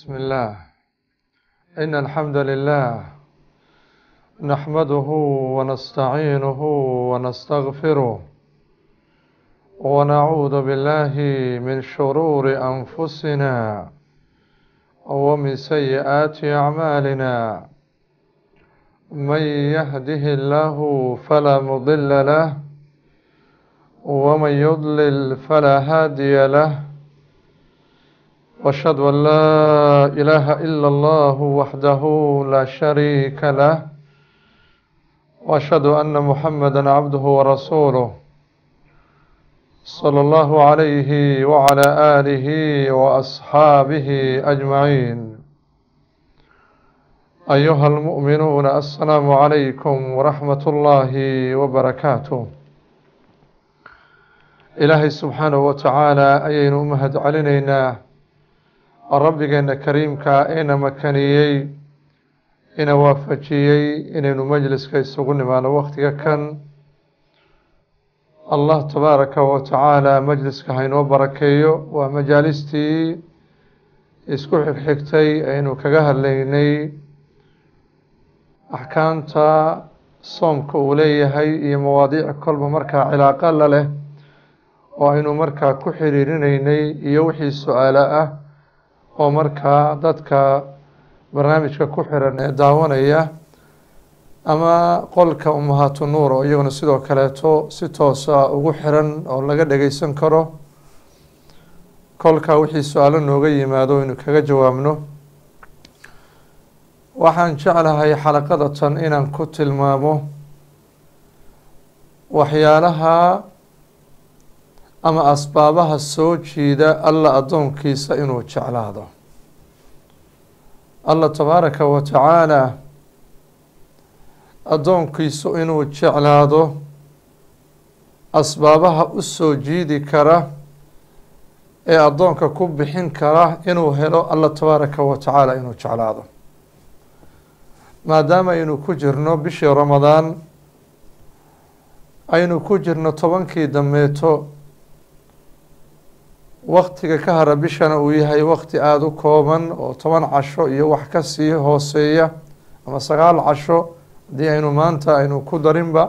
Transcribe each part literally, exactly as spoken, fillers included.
بسم الله. إن الحمد لله نحمده ونستعينه ونستغفره ونعوذ بالله من شرور أنفسنا ومن سيئات أعمالنا. من يهده الله فلا مضل له ومن يضلل فلا هادي له، وأشهد أن لا إله إلا الله وحده لا شريك له، وأشهد أن محمدا عبده ورسوله صلى الله عليه وعلى آله وأصحابه أجمعين. أيها المؤمنون، السلام عليكم ورحمة الله وبركاته. إلهي سبحانه وتعالى أيين أمهد علينا rabbigeena kariimka ina makaniyey ina waafajiyey inaynu majliska isugu nimaano waqtiga kan. allah tabaaraka wa tacaala majliska haynoo barakeeyo. waa majaalistii isku xigxigtay aynu kaga hadlaynay axkaamta soomka uu leeyahay iyo mawaadiic kolba markaa cilaaqa la leh oo aynu markaa ku xiriirinaynay iyo wixii su-aalo ah oo markaa dadka barnaamijka ku xiran ee daawanaya ama qolka ummahaatu nuur oo iyaguna sidoo kaleeto si toosa ugu xiran oo laga dhageysan karo. kolka wixii su-aalo nooga yimaado aynu kaga jawaabno. waxaan jeclahay xalaqada tan inaan ku tilmaamo waxyaalaha ama asbaabaha soo jiida alla addoonkiisa inuu jeclaado. allah tabaaraka wa tacaala addoonkiisu inuu jeclaado asbaabaha u soo jiidi kara ee addoonka ku bixin kara inuu helo allah tabaaraka wa tacaala inuu jeclaado. maadaama aynu ku jirno bishii ramadaan, aynu ku jirno tobankii dambeeto, waktiga ka hara bishana uu yahay wakti aada u kooban oo toban casho iyo wax ka sii hooseeya ama sagaal casho haddii aynu maanta aynu ku darinba,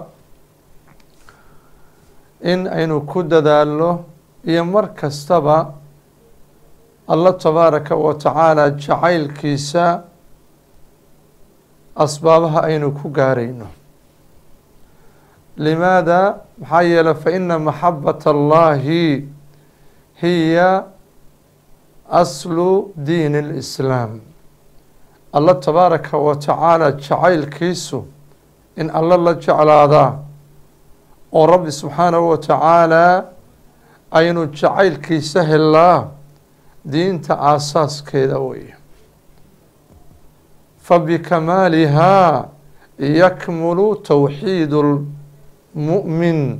in aynu ku dadaalno iyo mar kastaba allah tabaaraka wa tacaala jacaylkiisa asbaabaha aynu ku gaarayno. limaada? maxaa yeelay fa ina maxabat allahi hiya aslu diin اlislaam. allah tabaaraka wa tacaala jacaylkiisu in alla la jeclaadaa oo rabbi subxaanahu wa tacaala aynu jacaylkiisa helaa diinta aasaaskeeda weeye. fabikamaalihaa yakmulu towxiidu lmu'min.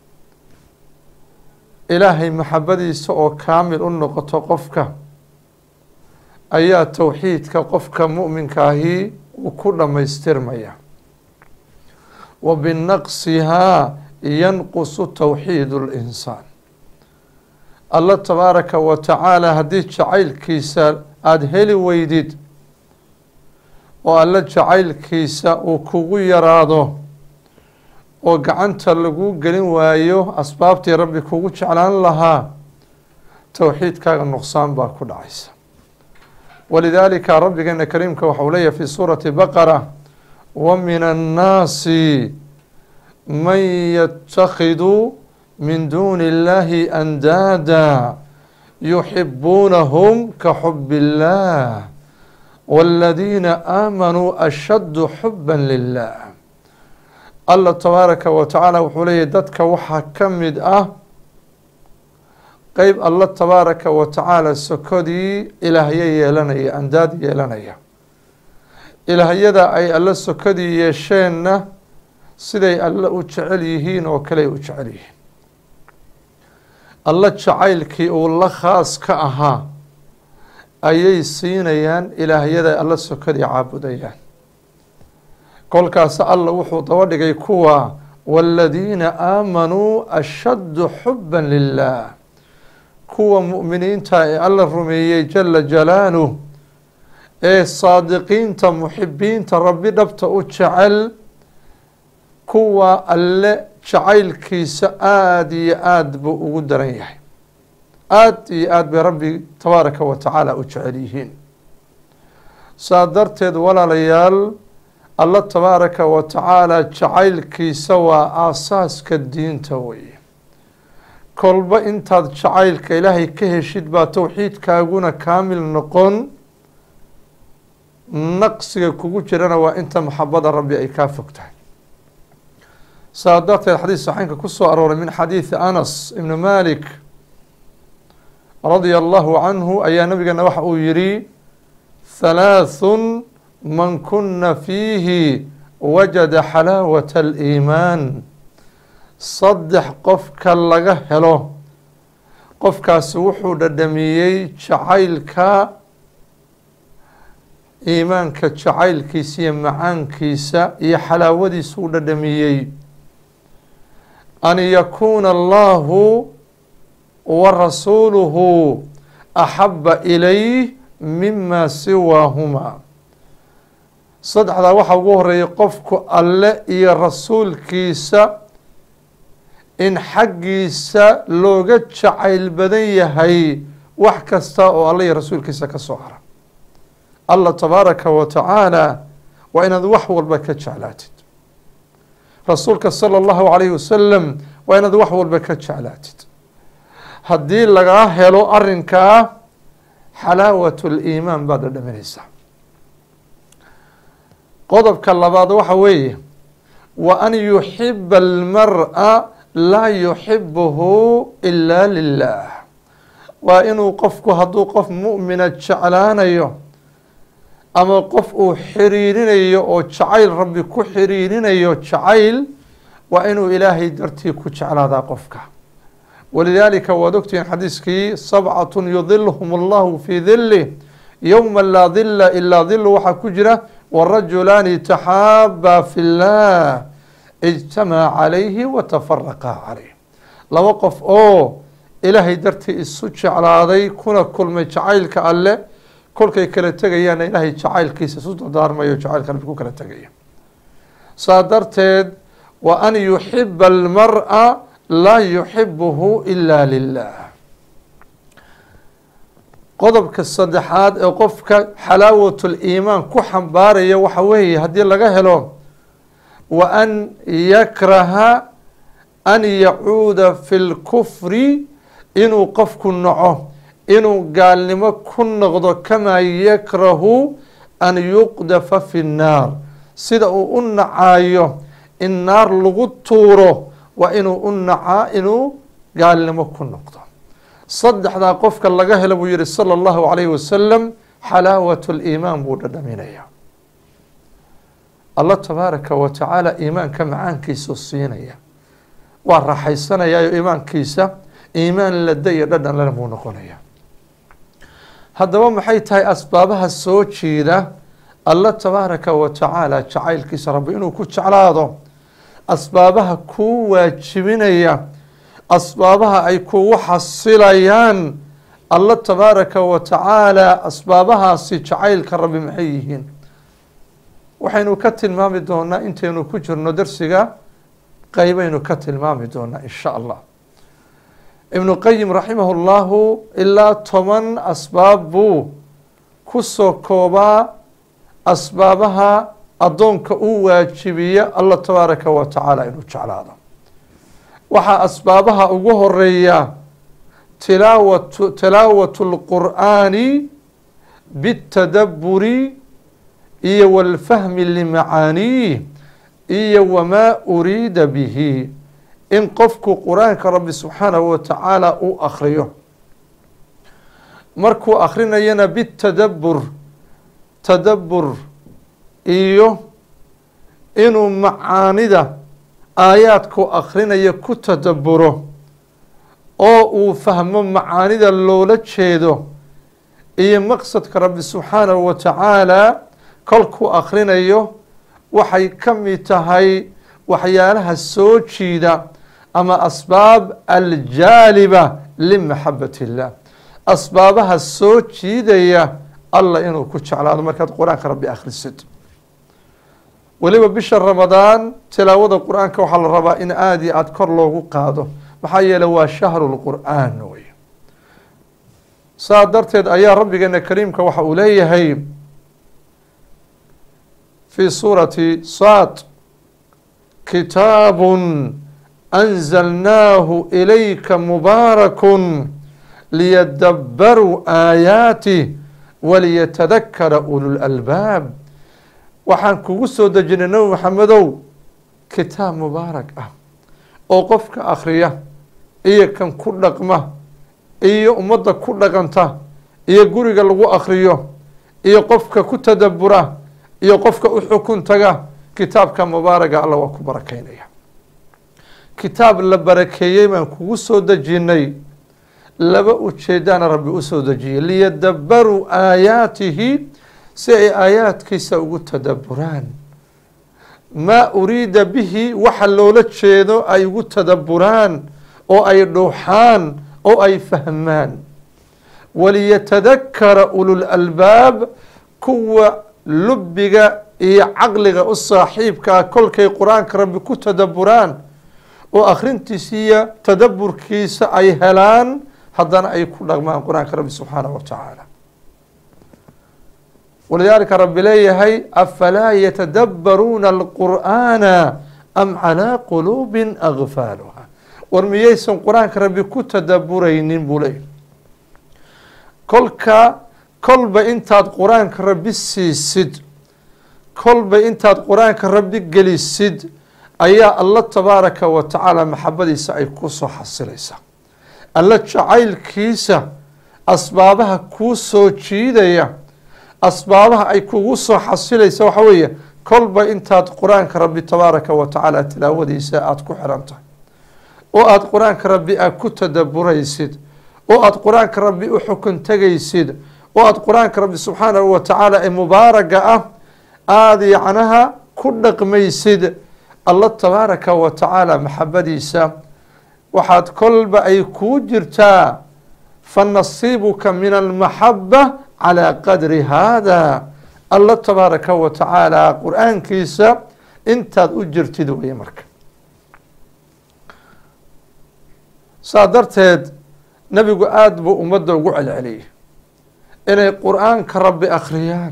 ilaahay maxabadiisa oo kaamil u noqoto qofka ayaa towxiidka qofka mu'minkaahi uu ku dhammaystirmaya. wa binaqsihaa yanqusu towxiidu linsaan. allah tabaaraka wa tacaala haddii jacaylkiisa aada heli weydid oo alla jacaylkiisa uu kugu yaraado oo gacanta lagu gelin waayo asbaabtii rabbi kugu jeclaan lahaa, towxiidkaaga nuqsaan baa ku dhacaysa. walidaalika rabbigeena kariimka waxau leeyahay fi suurati baqara: wa min annaasi man yatakhidu min duuni illahi andaada yuxibuunahum ka xubi illah wاladiina aamanuu ashaddu xuba lilah. allah tabaaraka wa tacaala wuxuu leeyahy dadka waxaa ka mid ah qeyb allah tabaaraka wa tacaala sokodii ilaahyo yeelanaya, andaad yeelanaya. ilaahyada ay alla sokodii yeesheenna siday alla u jecel yihiin oo kale u jecel yihiin. alla jacaylkii uu la khaas ka ahaa ayay siinayaan ilaahyada alla sokodii caabudayaan. kolkaas alla wuxuu daba dhigay kuwa wاladiina aamanuu ashaddu xuba lilah. kuwa mu'miniinta ee alla rumeeyey jala jalaaluh ee saadiqiinta muxibiinta rabbi dhabta u jecel kuwa alle jacaylkiisa aada iyo aada buu ugu daran yahay. aada iyo aada bay rabbi tabaaraka wa tacaala u jecel yihiin. saa darteed walaalayaal alla tabaaraka wa tacaala jacaylkiisa waa aasaaska diinta weeye. kolba intaad jacaylka ilaahay ka heshid baa towxiidkaaguna kaamil noqon. naqsiga kugu jirana waa inta maxabada rabbi ay kaa fog tahay. saa darteed xadiis saxiinka ku soo arooray min xadiidi anas ibnu malik radia allahu canhu ayaa nabigana waxa uu yihi halaathun man kuna fiihi wajada xalaawata aliimaan. saddex qofka laga helo qofkaasi wuxuu dhadhamiyey jacaylka iimaanka jacaylkiisa iyo macaankiisa iyo xalaawadiisa uu dhadhamiyey. an yakuuna allahu wa rasuuluhu axaba ilayh mima siwaahuma. saddexdaa waxaa ugu horeeyay qofku alle iyo rasuulkiisa in xaggiisa looga jacayl badan yahay wax kasta oo alle iyo rasuulkiisa ka soo hara. allah tabaaraka wa tacaala waa inaad wax walba ka jeclaatid. rasuulka sala allahu calayhi wasalam waa inaad wax walba ka jeclaatid. haddii lagaa helo arrinkaa xalaawatu liimaan baad dhadhaminaysaa. qodobka labaad waxa weeye wa an yuxiba almara laa yuxibuhu ilaa lilah. waa inuu qofku hadduu qof mu'mina jeclaanayo ama qof uu xiriirinayo oo jacayl rabbi ku xiriirinayo jacayl waa inuu ilaahay dartii ku jeclaadaa qofka. walidaalika waad ogtihiin xadiiskii sabcatun yudiluhum allahu fii dilih yowma laa dila ilaa dilu waxaa ku jira warajulaani taxaabaa fi llah ijtamaca calayhi watafaraqa calayh. laba qof oo ilaahay dartii isu jeclaaday kuna kulmay jacaylka alle kolkay kala tegayaana ilaahay jacaylkiisa isu dardaarmayo jacaylka rabbi ku kala tegaya. saa darteed wa an yuxiba almara laa yuxibuhu ila lilah. qodobka saddexaad ee qofka xalaawat liimaan ku xambaaraya waxa weeye haddii laga helo wa an yakraha an yacuuda fi lkufri inuu qofku naco inuu gaalnimo ku noqdo kamaa yakrahu an yuqdafa fi nnaar. sida uu u nacaayo in naar lagu tuuro waa inuu u nacaa inuu gaalnimo ku noqdo. saddexdaa qofka laga helo buu yihi sala allahu calayhi wasalam xalaawat liimaan buu dhadhaminaya. allah tabaaraka wa tacaala iimaanka macaankiisuu siinaya. waa raaxaysanayaayo iimaankiisa iimaan lada iyo dhadhan lana buu noqonaya. haddaba maxay tahay asbaabaha soo jiida allah tabaaraka wa tacaala jacaylkiisa rabbi inuu ku jeclaado? asbaabaha kuu waajibinaya, asbaabaha ay kugu xasilayaan allah tabaaraka wa tacaala asbaabahaasi jacaylka rabbi maxay yihiin? waxaynu ka tilmaami doonaa intaynu ku jirno darsiga qeybaynu ka tilmaami doonaa in sha allah. ibnu qayim raximah llahu ilaa toban asbaab buu ku soo koobaa asbaabaha addoonka uu waajibiya allah tabaaraka wa tacaala inuu jeclaado. waxaa asbaabaha ugu horeeya tilaawatu tilaawatu lqur'aani bitadabburi iyo walfahmi limacaaniih iyo wamaa uriida bihi. in qofku qur-aanka rabbi subxaanahu wa tacaala uu akhriyo, markuu akhrinayana bitadabbur tadabbur iyo inuu macaanida aayaadku akhrinayo ku tadabburo oo uu fahmo macaanida loola jeedo iyo maqsadka rabbi subxaanahu wa tacaala kolkuu akhrinayo waxay ka mid tahay waxyaalaha soo jiida ama asbaab aljaaliba limaxabat illah. asbaabaha soo jiidaya alla inuu ku jeclaado markaad qur-aanka rabbi akhrisid. weliba bisha ramadaan tilaawada qur-aanka waxaa la rabaa in aada iyo aada kor loogu qaado, maxaa yeeley waa shahrulqur'aan wey. saa darteed ayaa rabbigeena kariimka waxa uu leeyahay fii suurati saad, kitaabun anzalnaahu ilayka mubaarakun liyadabbaruu aayaatih waliyatadakara ululalbaab. waxaan kugu soo dejinay nabi maxamedow kitaab mubaarak ah oo qofka akhriya iyo kan ku dhaqma iyo ummadda ku dhaqanta iyo guriga lagu akhriyo iyo qofka ku tadabbura iyo qofka u xukun taga, kitaabka mubaaraga alla waa ku barakeynaya. kitaab la barakeeyey baan kugu soo dejinay, laba ujeedaana rabbi u soo dejiyey, liyadabbaruu aayaatihi, si ay aayaadkiisa ugu tadabburaan. maa uriida bihi waxa loola jeedo ay ugu tadabburaan oo ay dhuuxaan oo ay fahmaan. waliyatadakara ulul albaab, kuwa lubbiga iyo caqliga u saaxiibkaa kolkay qur-aanka rabbi ku tadabburaan oo akhrintiisa iyo tadabburkiisa ay helaan, haddana ay ku dhaqmaan qur-aanka rabbi subxaanahu wa tacaala. walidaalika rabbi leeyahay afalaa yatadabbaruuna alqur'aana am calaa quluubin akfaaluha. war miyaysan qur-aanka rabbi ku tadabburaynin buu leeyahy. kolka kolba intaad qur-aanka rabbi siisid, kolba intaad qur-aanka rabbi gelisid, ayaa alla tabaaraka wa tacaala maxabadiisa ay ku soo xasilaysaa. alla jacaylkiisa asbaabaha kuu soo jiidaya, asbaabaha ay kugu soo xasilaysa waxa weeye kolba intaad qur-aanka rabbi tabaaraka wa tacaala tilaawadiisa aada ku xiran tahay, oo aada qur-aanka rabbi aad ku tadabburaysid, oo aada qur-aanka rabbi u xukun tegaysid, oo aada qur-aanka rabbi subxaanahu wa tacaala ee mubaaraga ah aada yacnaha ku dhaqmaysid, alla tabaaraka wa tacaala maxabadiisa waxaad kolba ay kuu jirtaa fa nasiibuka min almaxaba calaa qadri haada. alla tabaaraka wa tacaala qur-aankiisa intaad u jirtid weye. marka saa darteed nebigu aada buu ummadda ugu celceliyey inay qur-aanka rabbi akhriyaan.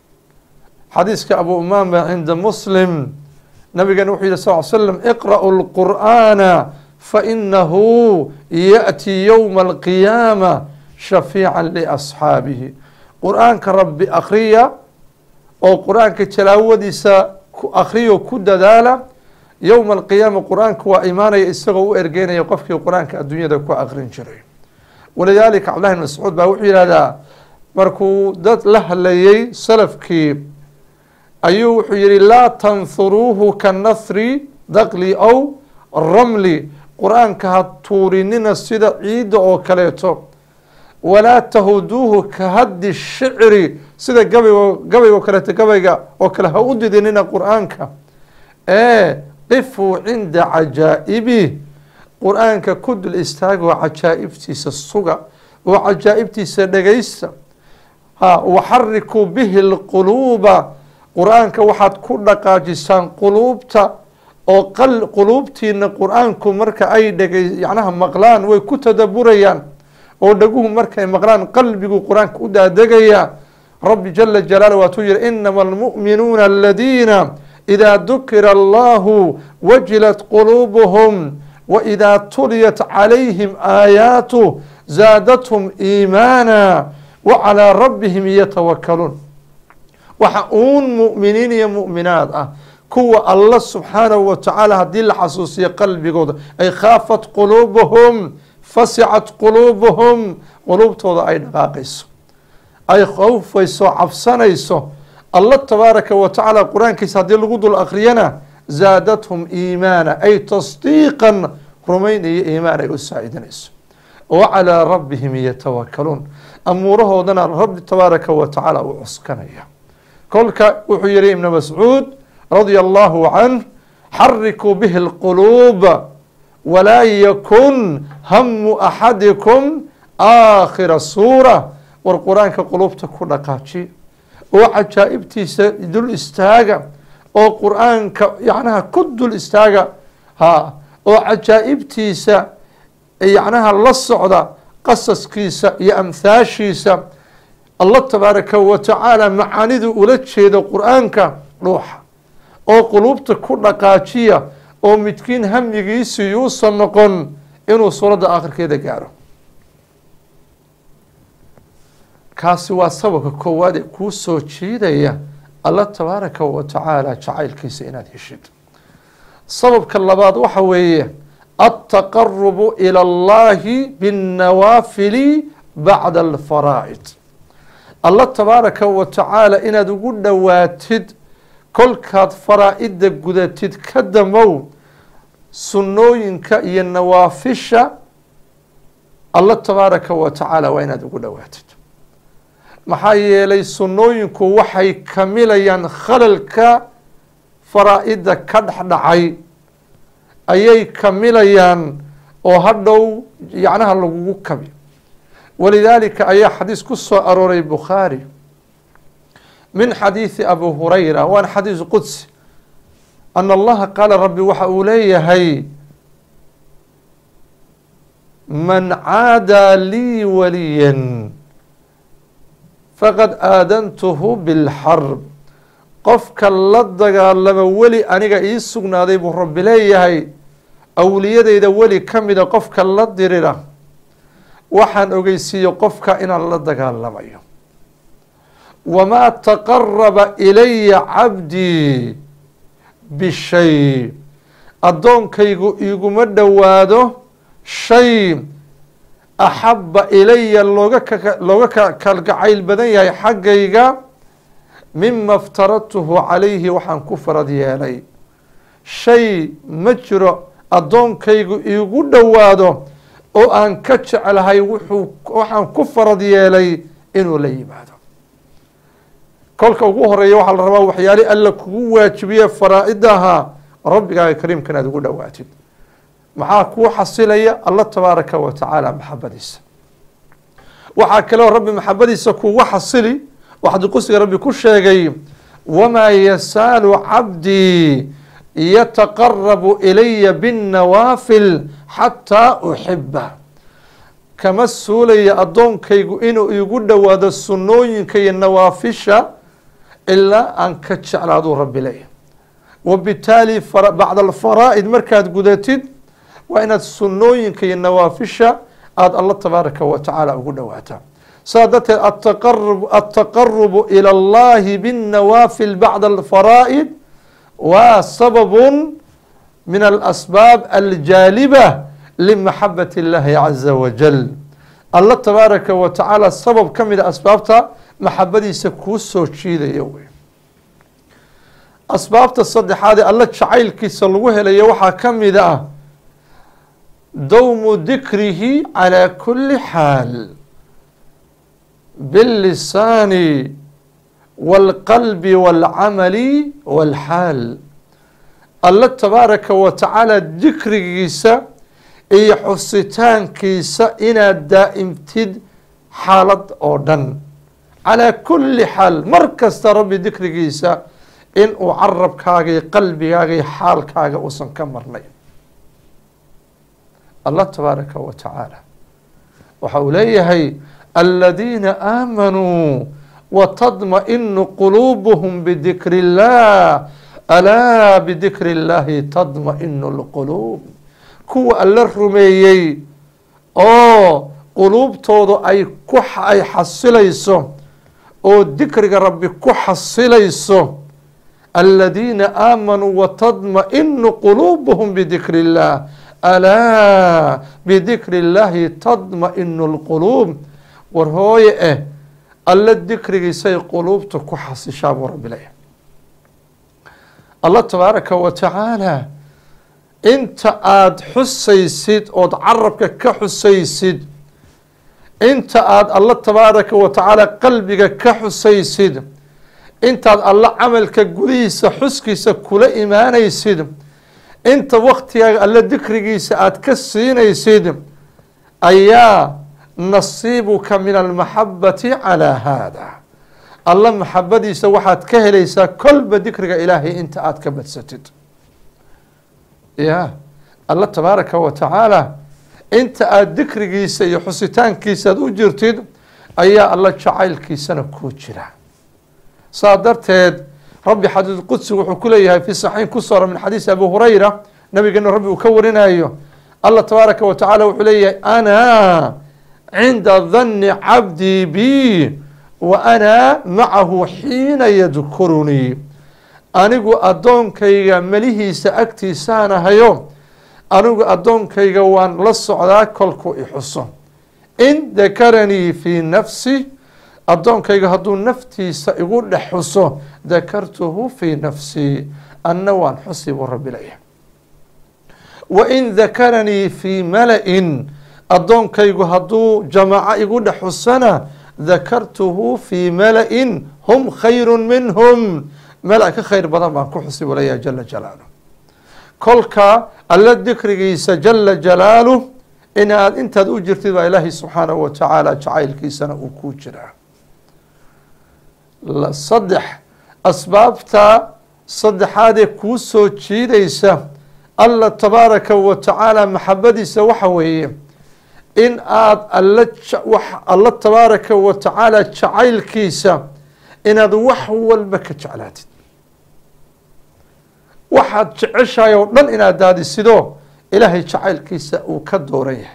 xadiiska abu umaama cinda muslim, nabigana wuxuu yihi sal ly slam iqra'u lqur'aana fainahu yaأti yowma alqiyaama shafiica liasxaabihi. qur-aanka rabbi akhriya oo qur-aanka tilaawadiisa ku akhriyo ku dadaala, yowma alqiyaama qur-aanka waa imaanaya isagoo u ergeynaya qofkii qur-aanka adduunyada ku akrin jiray. walidaalika cabdillahi bn mascuud baa wuxuu yihahdaa markuu dad la hadlayey salafkii ayuu wuxuu yihi laa tanhuruuhu ka nahri daqli ow ramli, qur-aanka ha tuurinina sida ciidda oo kaleeto, walaa tahuduuhu ka haddi shicri, sida gabaygo gabayga oo kaleeto gabayga oo kale ha u didinina qur-aanka. ee qifuu cinda cajaa'ibi, qur-aanka ku dul istaagoo cajaa'ibtiisa suga oo cajaa'ibtiisa dhegaysta. ha waxarikuu bihi lquluuba, qur-aanka waxaad ku dhaqaajisaan quluubta oo quluubtiina qur-aanku marka ay dhegay yacnaha maqlaan way ku tadabburayaan, oo dhaguhu markay maqlaan qalbigu qur-aanka u daadegaya. rabbi jala jalaaluh waatuu yihi inama almu'minuuna aladiina idaa dukira allahu wajilat quluubuhum waidaa tuliyat calayhim aayaatuh zaadathum iimaana wacalaa rabbihim yatawakaluun. waxa uun mu'miniin iyo mu'minaad ah kuwa alla subxaanahu wa tacaala haddii la xasuusiyo qalbigooda ay khaafat quluubuhum fasicat quluubuhum, quluubtooda ay dhaqaaqayso, ay khawfayso, cabsanayso. alla tabaaraka wa tacaala qur-aankiisa haddii lagu dul akhriyana zaadathum iimaana, ay tasdiiqan, rumayn iyo iimaan ay u saacidinayso. wacalaa rabbihim yatawakaluun, amuurahoodana rabbi tabaaraka wa tacaala u cuskanaya. kolka wuxuu yihi ibn mascuud radia allahu canh xarikuu bihi اlquluub walaa yakun hamu axadikum aakhira suura. والقرآن كقلوبته كل قاتشي وعجائبتي دول استاجا أو قرآن ك يعني كد الاستاجا ها وعجائبتي س يعني الله الصعدة قصص كيسة يا أمثاشيسة الله تبارك وتعالى معاند ولد شيء القرآن كروح أو قلوبته كل قاتشية أو متكين هم يجيس يوصل نقول إنه صورة آخر كده جاره kaasi waa sababka koowaad ee kuu soo jiidaya alla tabaaraka wa tacaala jacaylkiisa inaad heshid sababka labaad waxa weeye التقرب إلى الله بالنوافل بعد الفرائض الله تبارك وتعالى إن تقول دواتد كل كاد فرائض قدتد كدمو سنوينك ينوافش الله تبارك وتعالى وين تقول دواتد maxaa yeelay sunnooyinku waxay kamilayaan khalalka faraa'ida ka dhexdhacay ayay kamilayaan oo hadhow yacnaha lagugu kabi walidaalika ayaa xadiis ku soo arooray bukhaari min xadiisi abu hurayra waana xadiis qudsi ana allaha qaala rabbi waxa uu leeyahay man caadaa lii waliyan فقد آذنته بالحرب قفك اللدغا لما ولي أنيغا إيسوغنا دي برب ليهي أولياء دي ولي كمدا قفك اللدغا وحان أغيسي قفك إن اللدغا لما يوم وما تقرب إلي عبدي بالشيء أدون كيغو إيغو مدوادو شيء أحب إلي لوغا كالقعيل بدنيا حقيقا مما افترضته عليه وحن كفر ديالي شيء مجرى أدون كيغو إيغو دوادو أو أن كتش على هاي وحن كفر ديالي إنو لي بعده كلك وغوهر يوحى الربا وحيالي ألا كووا تبيه فرائدها ربك كريم كان أدو دواتي maxaa kuu xasilaya allah tabaaraka wa tacaala maxabadiisa waxaa kaloo rabbi maxabadiisa kuugu xasili waxaad qusiga rabbi ku sheegay wamaa yasaalu cabdii yataqarabu ilaya binnawaafil xataa uxiba kama suulaya addoonkaygu inuu iigu dhowaado sunnooyinka iyo nawaafisha ilaa aan ka jeclaaduu rabbi leeya wabitaali bacda alfaraa'id markaad gudatid وإن السنوينك النوافشة آد الله تبارك وتعالى أقول نواتا سادت التقرب التقرب إلى الله بالنوافل بعد الفرائض وسبب من الأسباب الجالبة لمحبة الله عز وجل الله تبارك وتعالى السبب كم من أسبابته محبتي سكوس وشيد يوي أسبابته الصدح هذه الله تشعيل كيسلوه ليوحى كم ذا دوم ذكره على كل حال باللسان والقلب والعمل والحال الله تبارك وتعالى ذكر كيسا اي حسيتان كيسا إنا دائم تد حالة أردن على كل حال مركز ربي ذكر كيسا إن أعرب كاغي قلبي كاغي حال كاغي أصن كمرني الله تبارك وتعالى وحوليه الذين آمنوا وتطمئن قلوبهم بذكر الله ألا بذكر الله تطمئن القلوب كو الله الرميي أو قلوب تودو أي كح أي حصليسو أو ذكر ربي كح حصليسو الذين آمنوا وتطمئن قلوبهم بذكر الله ألا بذكر الله تطمئن القلوب ورهوي إيه الله الذكر يسي قلوب تكحس شاب رب الله الله تبارك وتعالى انت آد حسيسيد او تعربك كحسيسيد انت آد الله تبارك وتعالى قلبك كحسيسيد انت آد الله عملك قديس حسكيس كل إيمانيسيد انت وقتها الله ذكريسا aad ka siinaysid ayaa نصيبك من المحبة على هذا الله محبدي سوحات كهليسا كل بذكرك إلهي أنت أتكبت ستد يا الله تبارك وتعالى أنت أذكرك سيحسيتان كيسا أجرتد أيا الله شعيل كيسا كوتشرا صادرت ربي حديث القدس وحكوليها في صحيح كسر من حديث أبو هريرة نبي قلنا ربي وكورنا أيوه الله تبارك وتعالى وحليه أنا عند ظن عبدي بي وأنا معه حين يذكرني أنيقو أدون كيغا مليه سأكتي سانا هيوم أنيقو أدون كيغا وان للصعداء كلكو إحصو إن ذكرني في نفسي أدون كيغا هدون نفتي سأقول لحصو ذكرته في نفسي أنوان حسب الرب ليه وإن ذكرني في ملأ أدون كيغو هدو جماعة يقول حسنا ذكرته في ملأ هم خير منهم ملأ خير بدن ما كحسب ليه جل جلاله كلك الله ذكر جيس جل جلاله إن أنت أجرت إلهي سبحانه وتعالى جعيل كيسنا وكوجرا صدح أسبابتا صدح هذه كوسو تشيديسا الله تبارك وتعالى محبتي سوحوي إن آد الله تبارك وتعالى جعيل كيسا إن هذا وحو البكة جعلاتي واحد عشا يوضن إن هذا السيدو إلهي جعيل كيسا وكدوريه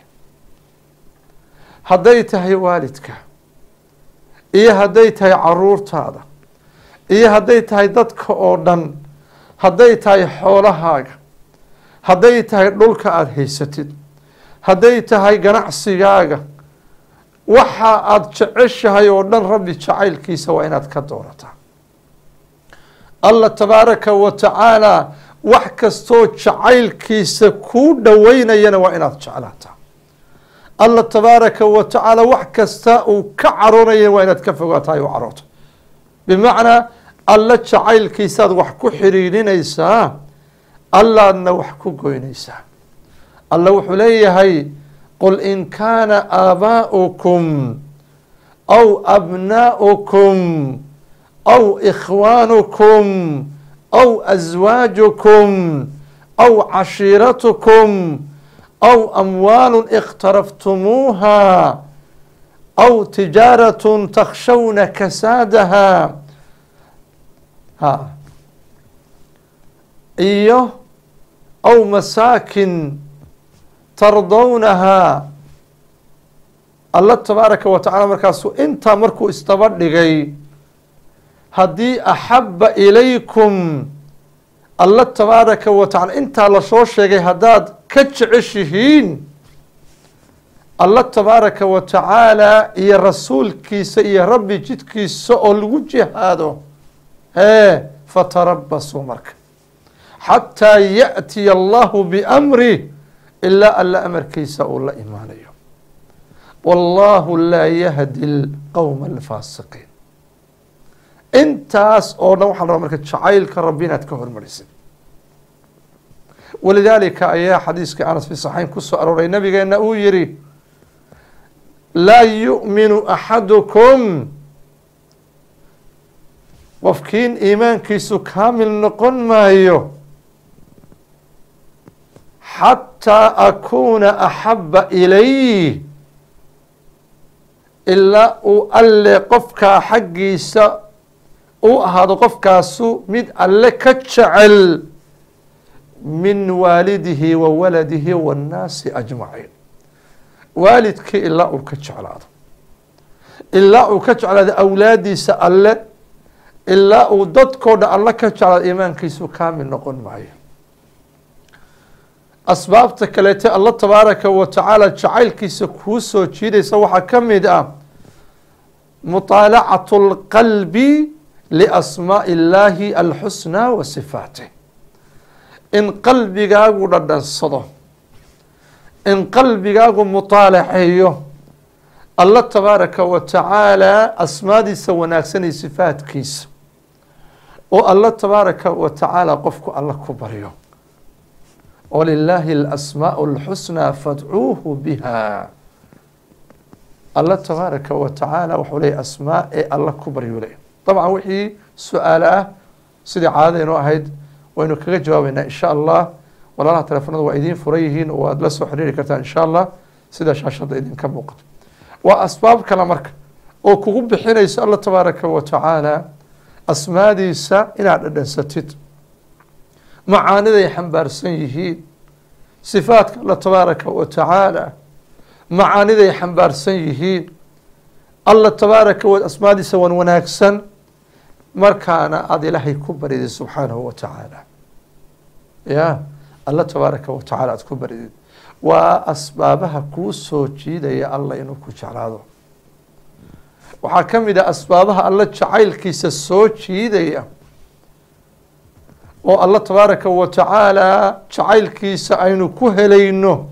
هديتها والدك إيه هديتها عرورت هذا إيه هديتها ضدك أوردن هديتها حولها هديتها دولك aad haysatid haday tahay ganacsigaaga waxa aad jeceshahay oo dhan rabbi jacaylkiisa waa inaad ka doorataa Allah tabaaraka wa tacaala wax kasto jacaylkiisa ku dhaweynayana waa inaad jeclaataa Allah tabaaraka wa tacaala wax kasta uu ka caroonaya waa inaad ka fogaataa oo carooto bimaana Allah jacaylkiisa aad wax ku xiriirinaysaa الله أنه وحكو قوينيسا الله وحليه هاي قل إن كان آباؤكم أو أبناؤكم أو إخوانكم أو أزواجكم أو عشيرتكم أو أموال اقترفتموها أو تجارة تخشون كسادها ها إيوه أو مساكن ترضونها الله تبارك وتعالى مركاسو انت مركو استبردغي هدي أحب إليكم الله تبارك وتعالى انت لشو شيغي هداد كجعشهين الله تبارك وتعالى يا رسول كيس يا ربي جد كيس الوجه هذا هي فتربصوا مرك حتى يأتي الله بأمره إلا ألا أمر كيسا الله إيمانيه والله لا يهدي القوم الفاسقين انتاس أو نوحا رمالك تشعيل كربينة كهر مرسل ولذلك أيها حديث كأنس في صحيح كسو أروري النبي قال يري لا يؤمن أحدكم وفكين إيمان كيسو كامل نقن ما هيو حتى أكون أحب إليه إلا أولي قفك حقي سا أو هذا قفك سو مد أولي كتشعل من والده وولده والناس أجمعين والدك إلا أكتشعل هذا إلا أكتشعل هذا أولادي سأل إلا أددك الله كتشعل إيمان كيسو كامل نقول معي أسبابتك التي الله تبارك وتعالى جعل كيسو كوسو جيدي سوحا كمد مطالعة القلب لأسماء الله الحسنى وصفاته إن قلبك أقول الصدى إن قلبك أقول مطالعيه الله تبارك وتعالى أسماء دي سوناكسني صفات كيس والله تبارك وتعالى قفك الله كبريه ولله الأسماء الحسنى فادعوه بها الله تبارك وتعالى وحولي أسماء الله كبر يولي طبعا وحي سؤاله سيدي عادة إنه أهيد وإنه كغير جوابنا إن شاء الله ولا لا تلفون وإيدين فريهين وأدلسوا حريري كرتا إن شاء الله سيدي شاشة إيدين كم وقت وأسباب كلامك وكغب بحين يسأل الله تبارك وتعالى أسماء ديسا إن عدد ستت معاني ذي حنبار سنيهين صفات الله تبارك وتعالى معاني ذي حنبار سنيهين الله تبارك وأسماء ديسا وناكسن مركانا أدي لهي كبريد سبحانه وتعالى يا الله تبارك وتعالى كبريد وأسبابها كوسو جيدة يا الله إنه كجعلاده وحكم إذا أسبابها الله جعيل كيس السو جيدة يا والله تبارك وتعالى جعيل كيس أينو كهلينه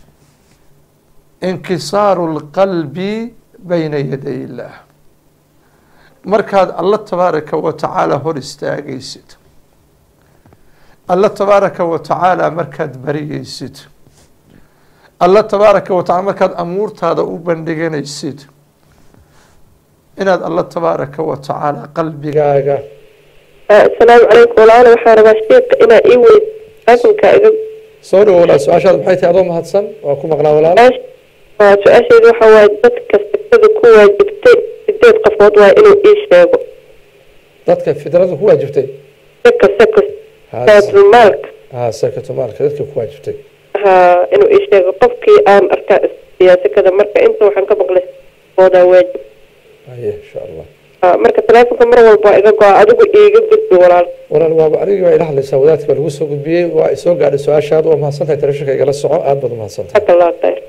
انكسار القلب بين يدي الله markaad alla tabaaraka wa tacaala hor istaagaysid alla tabaaraka wa tacaala markaad barigaysid alla tabaaraka wa tacaala markaad amuurtaada u bandhiganaysid inaad alla tabaaraka wa tacaala qalbigaaga assalaamu calaykum walaalo waxaa rabaa sheekh inaa ii weyd akunka iga soo dhawo walaal su-aashaada maxay tahay adoo mahadsan waa ku maqlaa walaal su-aasheedu waxa waaye dadka fikrada ku waajibtay sideed qofood waa inuu ii sheego dadka fikrada ku waajibtay seka seka sakatulmaalka haa sakatulmaalka dadka ku waajibtay haa inuu ii sheego qofkii aan arkaa siyaasikada marka inta waxaan ka maqlay oodaa waajib aye insha allah marka telefonka mar walba iga go-a adigu iiga gudbi walaal walaal waaba adiga waa ila hadlaysaa wadaadka baa lagu soo gudbiyey waa isoo gaadhay su-aashaada waa mahadsantahay telefishinka igala soco aada baad umahadsantahay jazakallahu khayr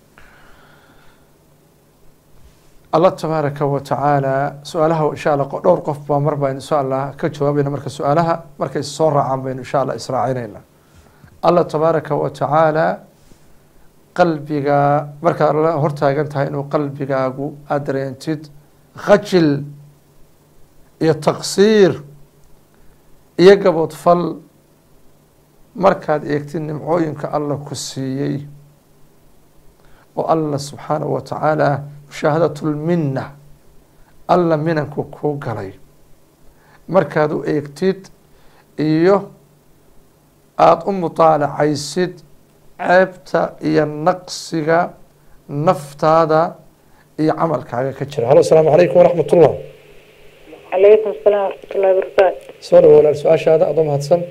الله تبارك وتعالى سؤالها إن شاء الله دور قف بمر بين إن شاء الله كجوابنا مركز سؤالها مركز صورة عام بين إن شاء الله إسرائيلنا الله تبارك وتعالى قلبك مركز الله هرتا جنتها إنه قلبك أجو أدرين تد خجل يتقصير يجبط فل مركز يكتن معوينك الله كسيي والله سبحانه وتعالى مشاهدة المنة الله منك كو قلي مركادو ايكتيد ايو آد ام طالع عيسيد عيبتا ايا النقصيغا نفتادا ايا عمل كاغا كتشري هلو السلام عليكم ورحمة الله عليكم السلام ورحمة الله وبركاته سوري ولا السؤال هذا أضم هاتسن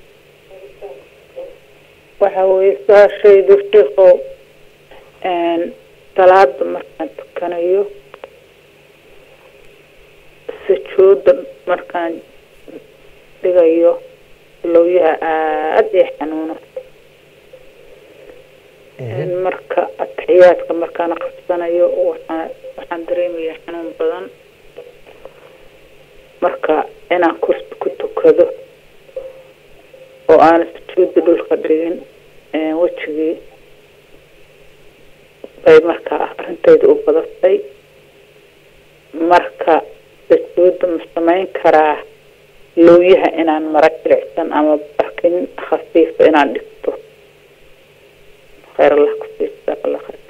وحاوي سؤال شيء دفتيخو ان salaada markaan tukanayo sujuuda markaan dhigayo lowyaha aada i xanuuno marka ataxiyaadka markaan qabsanayo waxaan waxaan dareemayaa xanuun badan marka inaan kursi ku tukado oo aan sujuuda dhulka dhigin wejigii bay marka arintayda u badatay marka sujuuda ma samayn karaa lowyaha inaan mara jilicsan ama barkin khafiifa inaan dhigto khayr allah ku siiyo jazaaka allah khayr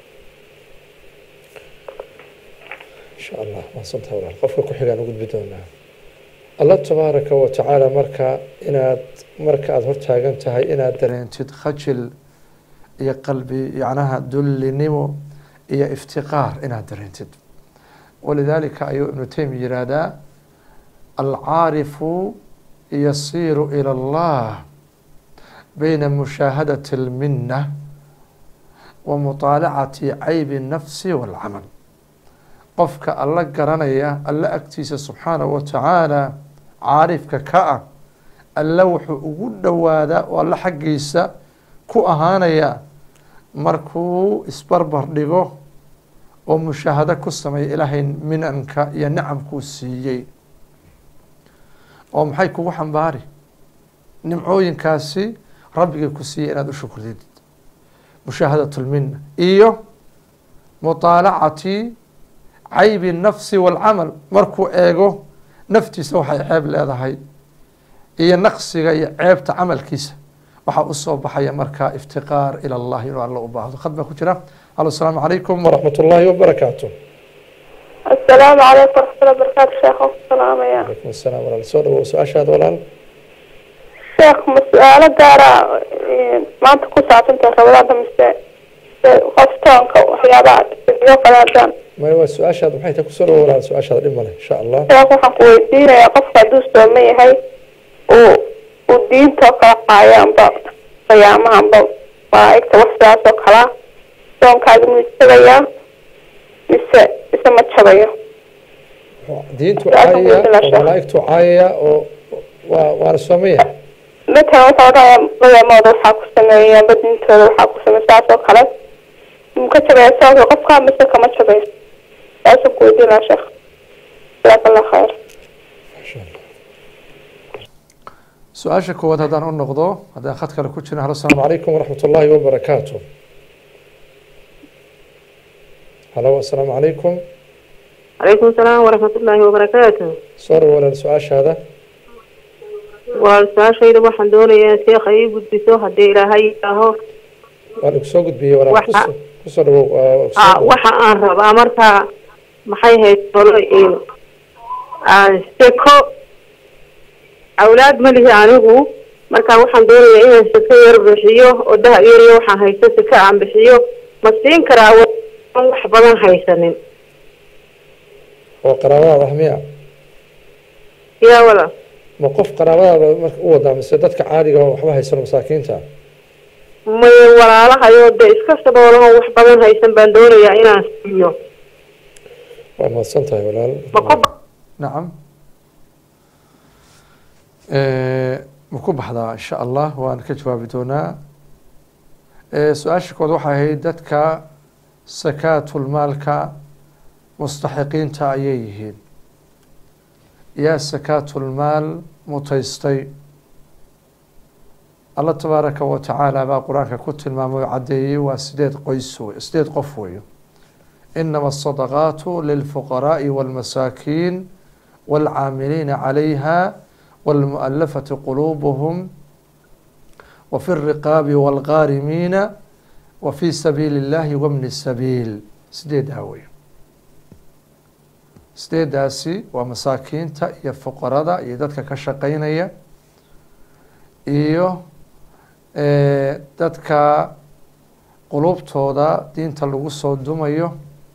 insha allah mahadsantahay walaal qofka ku xigaan u gudbi doonaa allah tabaaraka wa tacaala marka inaad marka aada hortaagan tahay inaad dareentid khajil iyo qalbi yacnaha dullinimo iyo iftiqaar inaad dareentid walidaalika ayuu ibnu taymiya yihahdaa alcaarifu yasiiru ila allah bayna mushaahadati alminna wa mutaalacati caybi الnafsi wاlcamal qofka alla garanaya alla agtiisa subxaanahu wa tacaala caarifka ka ah alla wuxuu ugu dhowaadaa oo alla xaggiisa ku ahaanaya markuu isbarbar dhigo oo mushaahado ku sameeya ilaahay minanka iyo nicamkuu siiyey oo maxay kugu xambaari nimcooyinkaasi rabbigay ku siiyey inaad u shukridid mushaahadat lmina iyo mutaalacati caybi الnafsi wاlcamal markuu eego naftiisa waxay ceeb leedahay iyo naqsiga iyo ceebta camalkiisa waxaa usoo baxaya markaa iftiqaar ilى اllahi inuu alla u baahdo khad baa ku jira alo asalaamu calaykum waraxmat اllahi wabarakaatu السلام عليكم ورحمة الله وبركاته شيخ. السلام يا عليكم السلام ورحمة الله. سؤال سؤال شهاد ولا شيخ مسألة دارا ما أنت كنت عارفين تقرأ هذا مس خفتون كوحيابات يوقع هذا ما هو السؤال شهاد بحيث تكون سؤال ولا سؤال شهاد إما إن شاء الله. شيخ وحقويتين يا قف دوس دومي هاي و والدين توقع قيام بعض قيامها بعض ما إكتب وحدة توقع دون كذا مستوية مس اسمه تشبيه diintu caaya oo malaa'igtu caaya oo waa waa Soomaaliya dadka waxaa wadamada waxa ku sameeyay badintooda waxa ku sameeyay oo kale muka tabeeyay qofka mise kama tabeeyay taasoo ku diina sheekh jazakallahu khair su-aasha koowaad haddaan u noqdo haddaan khad kale ku jirna halo asalaamu calaykum waraxmatullaahi wabarakaatu halo asalaamu calaykum عليكم السلام ورحمة الله وبركاته. صار ولا السؤال هذا؟ والسؤال شيء ده واحد دول يا شيخ أيوب بيسوه هدي إلى هاي أهو. وأنا بسوق بيه ولا وح كسر آه وح أهرب أمرتها محي هاي طلعين. آه سكو أولاد ملي عنه مركا واحد دول يا سكير بحيو وده يري وح هاي سكا عم بحيو مسين كراو وحبنا هاي سنين. وقرابة رحمية يا ولا موقف قرابة مرك أوضع مسدتك عادي وحبها يصير مساكين تا ما ولا لا هيود إسكت بقوله وحبنا هيسن بندوري يا إنا سيو وما صنتها ولا مكوب نعم ااا مكوب هذا إن شاء الله وأنا كجواب بدونا سؤال شكوى وحى هي دتك سكات المالك مستحقين تأييهين يا سكاة المال متيستي الله تبارك وتعالى بقرآن كتل ما معدي وسديد قيسوي سديد قفوي إنما الصدقات للفقراء والمساكين والعاملين عليها والمؤلفة قلوبهم وفي الرقاب والغارمين وفي سبيل الله ومن السبيل سديد هوي sideedaasi waa masaakiinta iyo fuqarada iyo dadka ka shaqeynaya iyo dadka qulubtooda diinta lagu soo dumayo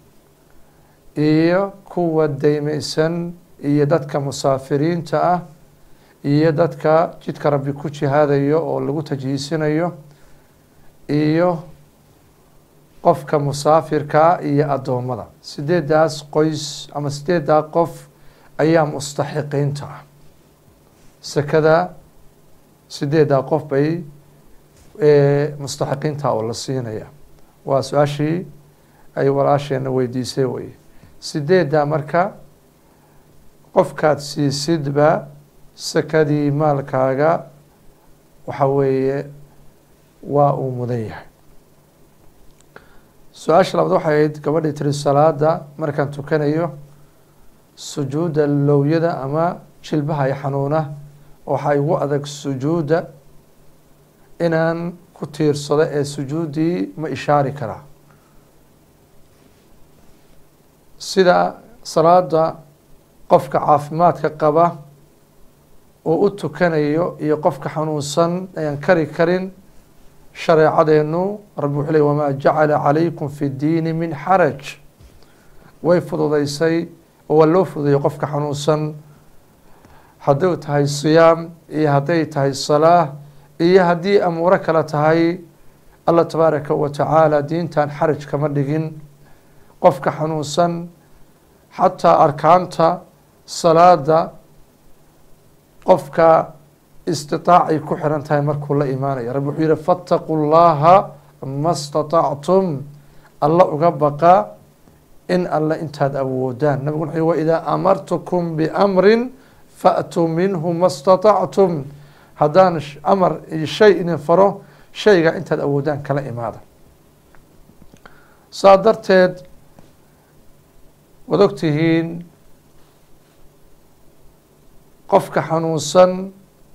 iyo kuwa deymaysan iyo dadka musaafiriinta ah iyo dadka jidka rabbi ku jihaadayo oo lagu tajhiisinayo iyo qofka musaafirka iyo adoomada sideedaas qoys ama sideedaa qof ayaa mustaxiqiinta ah sakada sideedaa qof bay mustaxiqiinta oo la siinaya waa su-aashii ay walaasheena weydiisay weye sideedaa marka qofkaad siisidba sakadii maalkaaga waxa weeye waa uu mudan yahay su-aasha labaad waxay ahayd gabadhii tiri salaada markaan tukanayo sujuudda lowyada ama jilbaha ay xanuuna waxaa igu adag sujuudda inaan ku tiirsado ee sujuuddii ma ishaari karaa sida salaada qofka caafimaadka qaba oo u tukanayo iyo qofka xanuunsan ayaan kari karin shareecadeenu rabbi wuxuu ley wamaa jacala calaykum fi ddiini min xaraj way fududeysay oo waa loo fududeeyey qofka xanuunsan hadday tahay siyaam iyo hadday tahay salaa iyo haddii amuuro kale tahay allah tabaaraka wa tacaala diintan xaraj kama dhigin qofka xanuunsan xataa arkaanta salaada qofka istiطaacay ku xiran tahay markuu la imaanayo rabbi wuxuu yihi faاtaquu llaha ma اstaطactum alla uga baqa in alla intaad awoodaan nabiguna wuxuu yihi waidaa amartukum biamrin faatuu minhu ma اstaطactum haddaan amar iyo shay idin faro shayga intaad awoodaan kala imaada saa darteed waad ogtihiin qofka xanuunsan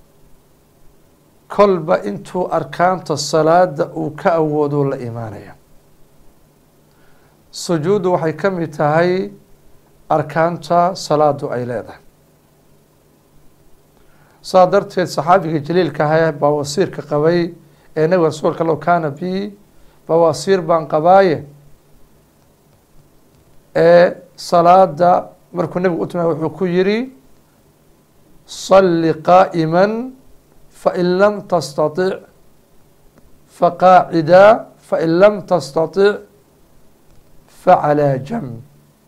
kolba intuu arkaanta salaada uu ka awoodo la imaanaya sujuuddu waxay ka mid tahay arkaanta salaadu ay leedahay. saa darteed saxaabiga jaliilka ahaa baawasiirka qabay ee nabiga rasuulka low kaana bi baawasiir baan qabaaye ee salaada markuu nabigu u timaaday wuxuu ku yidhi salli qaa'iman fain lam tastatic faqaacida fain lam tastatic facalaa jamb.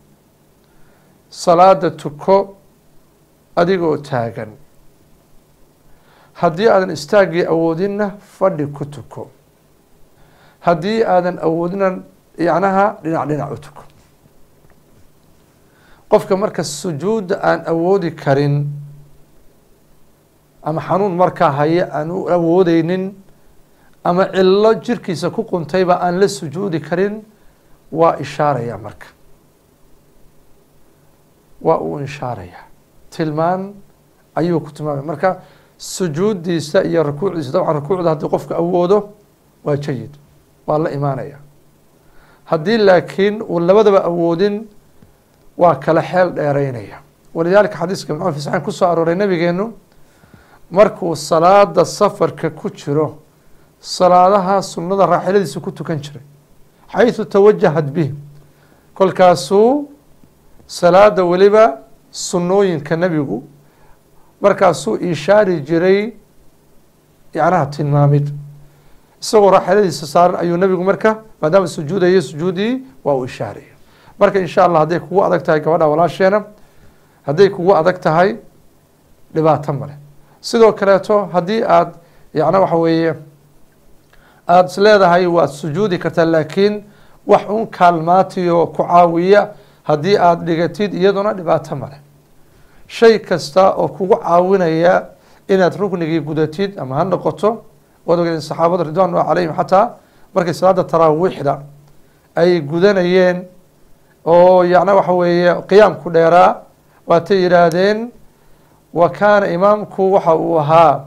salaada tuko adigoo taagan, haddii aadan istaaggii awoodinna fadhi ku tuko, haddii aadan awoodina yacnaha dhinac dhinac u tuko. qofka marka sujuudda aan awoodi karin ama xanuun markaa haya aan u awoodeynin ama cilo jirkiisa ku quntayba aan la sujuudi karin waa ishaaraya marka waa uu ishaaraya tilmaan ayuu ku tilmaamay. marka sujuuddiisa iyo rukuucdiisa dabcan rukuucda haddii qofka awoodo waa jayid, waa la imaanaya. haddii laakiin uu labadaba awoodin waa kala xeel dheereynaya. walidaalika xadiiska ibn cumar fi saxiix kusoo arooray nabigeenu markuu salaada safarka ku jiro salaadaha sunnada raaxiladiisa ku tukan jiray xayثu tawajahat bih. kolkaasuu salaada weliba sunnooyinka nebigu markaasuu ishaari jiray yacnaha tilmaamid isagoo raaxiladiisa saaran ayuu nebigu marka maadaama sujuudayo sujuudii waa uu ishaaraya. marka insha allah hadday kugu adag tahay gabadha walaasheena, hadday kugu adag tahay dhibaato male. sidoo kaleeto haddii aad yacna waxa weeye aada is leedahay waad sujuudi kartaa laakiin wax un kaalmaatiyo ku caawiya haddii aada dhigatid iyaduna dhibaato male. shay kasta oo kugu caawinaya inaad ruknigii gudatid ama ha noqoto waad ogeedeen saxaabada ridwaan ullahi calayhim xataa markay salaada taraawiixda ay gudanayeen oo yacna waxa weeye qiyaamku dheeraa waatay yidhaahdeen wa kaana imaamku waxa uu ahaa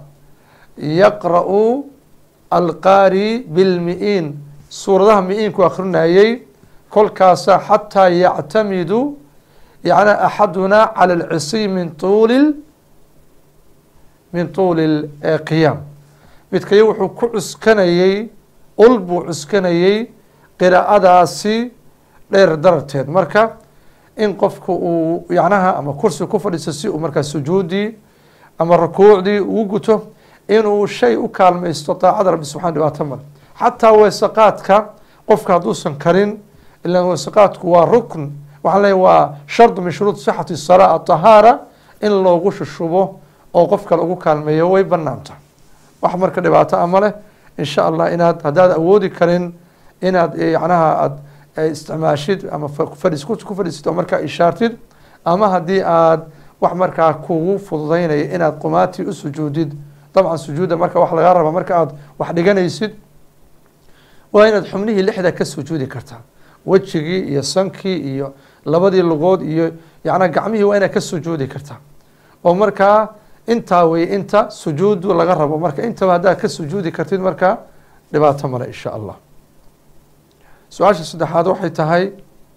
yaqra'u alqaari bilmi-iin suuradaha mi-iinku akrinayey kolkaasa xataa yactamidu yacna axaduna cala alcisiy min tuuli min tuuli qiyaam. midkayo wuxuu ku cuskanayey ul buu cuskanayey qiraa'adaasi dheer dararteed. marka in qofku uu yacnaha ama kursi ku fadhiisto si uu markaa sujuudii ama rukuucdii ugu guto inuu shay u kaalmaysto daacada rabbi subxana dhibaato male. xataa weesaqaadka qofka hadduusan karin ilaan weesaqaadku waa rukn waxaan leeyahy waa shardu min shuruud sixati salaa atahaara in loogu shushubo oo qof kale ugu kaalmeeyo way banaanta. wax marka dhibaato ama leh insha allah inaad haddaad awoodi karin inaad yacnaha aad isticmaashid ama fadhis ku fadhiisid oo markaa ishaartid ama haddii aad wax markaa kugu fududeynaya inaad qumaati u sujuudid. dabcan sujuudda marka wax lagaa raba marka aad wax dhiganaysid waa inaad xubnihii lixda ka sujuudi kartaa, wejigii iyo sankii iyo labadii lugood iyo yacnaa gacmihii waa inaad ka sujuudi kartaa oo markaa intaa wey inta sujuudu laga rabo. marka intaba haddaad ka sujuudi kartid markaa dhibaato male insha allah. su-aasha saddexaad waxay tahay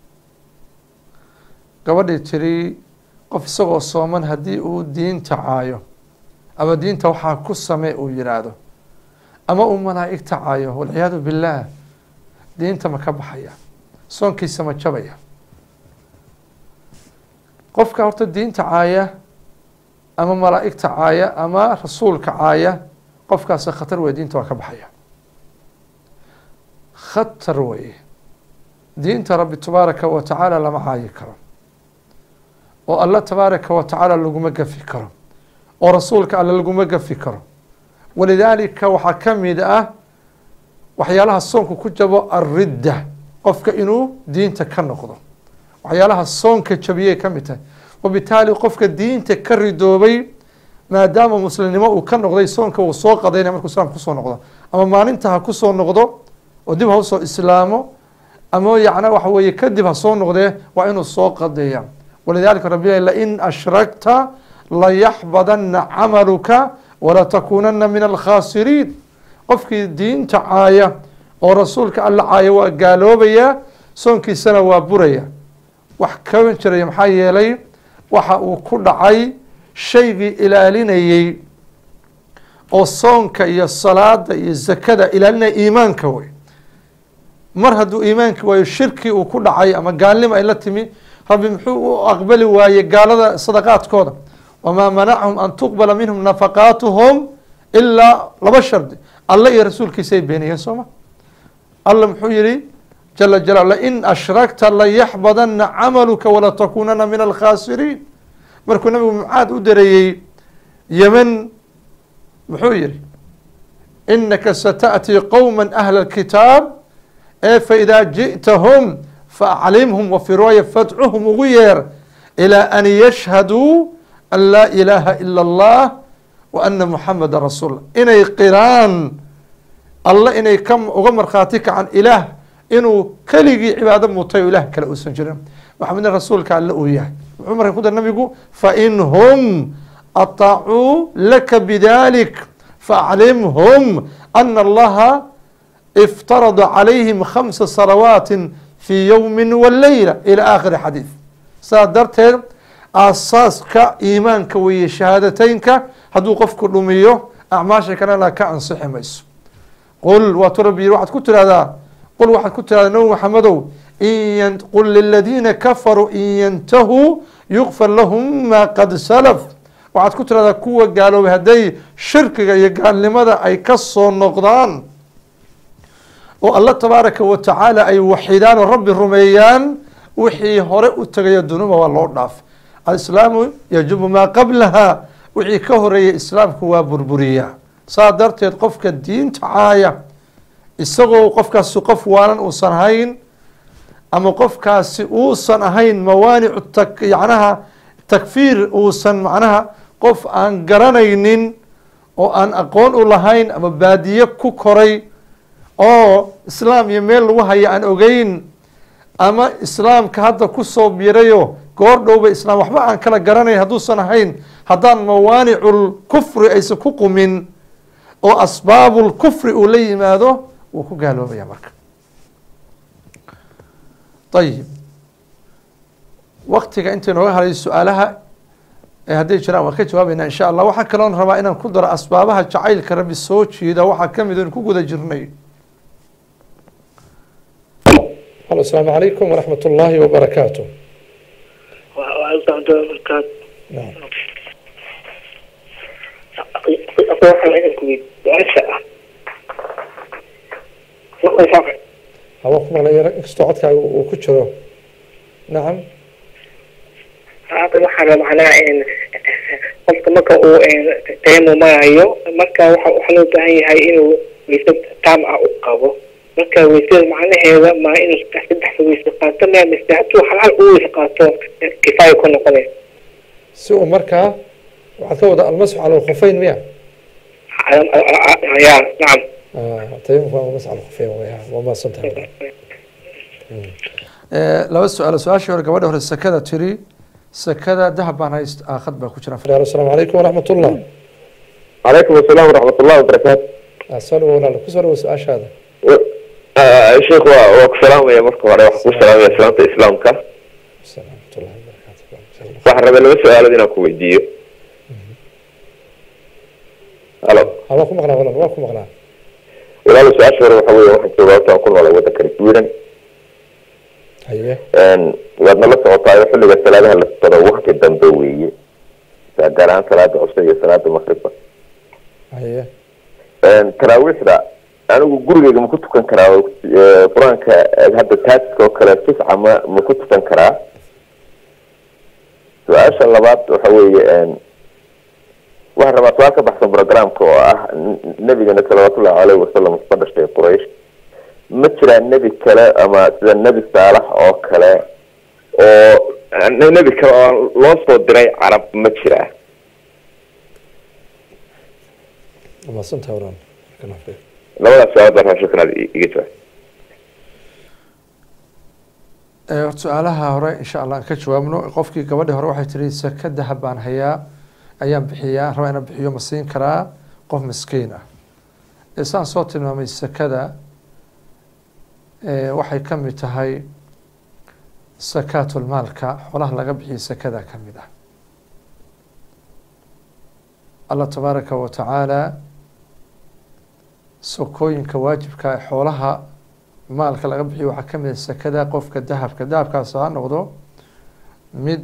gabadhii tiri qof isagoo sooman haddii uu diinta caayo ama diinta waxaa ku samee uu yidhaahdo ama uu malaa'igta caayo walciyaadu billaah diinta ma ka baxaya, soonkiisa ma jabaya? qofka horta diinta caaya ama malaa'igta caaya ama rasuulka caaya qofkaasi khatar wey, diinta waa ka baxaya. khatar weye, diinta rabbi tabaaraka wa tacaala lama caayi karo oo alla tabaaraka wa tacaala laguma gafi karo oo rasuulka alla laguma gafi karo. walidaalika waxaa ka mid ah waxyaalaha soonka ku jabo alridda, qofka inuu diinta ka noqdo waxyaalaha soonka jabiyay ka mid tahay. wabitaali qofka diinta ka ridoobay maadaama muslimnimo uu ka noqday soonka uu soo qadaynaya markuu islaamka kusoo noqdo ama maalinta ha kusoo noqdo oo dib ha usoo islaamo ama yacna waxa weeye kadib ha soo noqdee waa inuu soo qadeeya. walidaalika rabbi lain ashragta layaxbadana camaluka walatakunana min alkhaasiriin. qofkii diinta caaya oo rasuulka alla caaya waa gaaloobayaa, soonkiisana waa buraya. wax kaban jiray maxaa yeelay waxa uu ku dhacay shaygii ilaalinayey oo soonka iyo salaada iyo zakada ilaalinaya iimaanka wey. mar hadduu iimaanki waayo shirki uu ku dhacay ama gaalnimo ay la timi rabbi muxuu u aqbali waayey gaalada sadaqaadkooda wamaa manacahum an tuqbala minhum nafaqaatuhum ilaa laba shardi alla iyo rasuulkiisa ay beeniyeen sooma. alla muxuu yihi jala jalaal lain ashrakta layaxbadana camaluka walatakunana min alkhaasiriin. markuu nabigu mucaad u dareeyey yemen muxuu yihi inaka sata'tii qowma ahla alkitaab ee faإidaa jiئtahum faaclimhum wafii riwaaya fadcuhum ugu yeer ilaa an yashhaduu an laa ilaaha ila اllah wa ana muxameda rasuul inay qiraan alla inay ka uga markhaati kacan ilaah inuu keligii cibaado mutay o ilaah kale uusan jirin maxamedna rasuulka alle uu yahay. muxuu marka ku dar nabigu fain hum aطacuu laka bidalik faaclimhum ana allaha iftarada calayhim khamsa salawaati fi yowmi waleyla ila aakhiri xadiid. saas darteed aasaaska iimaanka weeye shahaadateynka hadduu qofku dhumiyo acmaasha kalena ka ansixi mayso. qul waatu rabbi yiri waxaad ku tirahdaa qul waxaad ku tirahdaa nabi maxamedow in qul liladiina kafaruu in yantahuu yukfar lahum ma qad salaf. waxaad ku tirahdaa kuwa gaaloobay hadday shirkiga iyo gaalnimada ay ka soo noqdaan oo alla tabaaraka wa tacaala ay waxidaan oo rabbi rumeeyaan wixii hore u tagayo dunuuba waa loo dhaaf. alislaamu yajubu maa qablaha wixii ka horeeyay islaamku waa burburiyaa. saa darteed qofka diinta caaya isagoo qofkaasi qof waalan uusan ahayn ama qofkaasi uusan ahayn mawaanicu tak yacnaha takfiir uusan macnaha qof aan garanaynin oo aan aqoon u lahayn ama baadiye ku koray oo islaam iyo meel lagu haya aan ogeyn ama islaamka hadda kusoo birayo goor dhowba islaam waxba aan kala garanayn hadduusan ahayn haddaan mawaanicul kufri aysan ku qumin oo asbaabul kufri uu la yimaado wuu ku gaaloobaya marka. ayib waktiga inta inooga haray su-aalaha hadday jiraan waan ka jawaabeynaa insha allah. waxaa kaloon rabaa inaan ku daro asbaabaha jacaylka rabbi soo jeeda waxaa kamid in ku guda jirnay. halo asalaamu calaykum waraxmat ullaahi wabarakaatu. hawa ku maqlay inkastoo codkaaga uu ku jiro. nacam waxaa macnaha qofka marka uu tayamumayo marka waxa waxa loo baahan yahay inuu wayse taam ah u qabo. marka waysada macnaheeda ma inuu saddex wayse qaato ma mise hadduu hal hal uu wayse qaato kifaaya ku noqonay. si uu markaa waxaad ka wada almasxu cala alkhufeyn miya? ya nacam tayamumka almasxu cala alkhufeyn waya waa mahadsantahay. laba su-aalo su-aashii hore gabadha hore sakada tiri sakada dahab baan hayst aakhad baa ku jira. asalaamu calaykum waraxmat ullah. calaykum asalaam waraxmat ullahi wabarakaatu. soo dhawo walaal kusoo dhawo su-aashaada. sheekh waa waa ku salaamaya marka hore waxaan ku salaamaya salaanta islaamka. waxaan rabay laba su-aalood inaan ku weydiiyo. halo waa ku maqlaa walaal waa ku maqlaa. walaal su-aasha hore waxa weeye waxaan joogaa waxaan ku noolay waddanka Sweden. haye waad nala socotaayo xilliga salaadaha la tukado waqti dambe weeye gaar ahaan salaada cusub iyo salaada maqribka. haye taraawiixda anigu gurigeyga ma ku tukan karaa qur-aanka hadda taajka oo kale tisca ma ma ku tukan karaa? su-aasha labaad waxa weeye waxaan rabaa su-aal ka baxsan programka oo ah nabigana salawaatullahi caleyhi wasalam ka dhashay quraysh ma jiraa nebi kale ama sida nebi saalax oo kale oo nebi kale oo loo soo diray carab ma jiraa? mahadsantahay walaal. labadaas su-aal baan rabaa shukran iga jawaab. horta su-aalaha hore insha allah aan ka jawaabno. qofkii gabadhi hore waxay tiri saka dahab baan hayaa ayaan bixiyaa rabaa inaan bixiyo ma siin karaa qof miskiin ah. saan soo tilmaamay sakada waxay ka mid tahay sakaatulmaalka xoolaha laga bixiyo sakada ka mid ah. allah tabaaraka wa tacaala sokooyinka waajibka ee xoolaha maalka laga bixiyo waxaa ka mid ah sakada qofka dahabka dahabkaas ha noqdo mid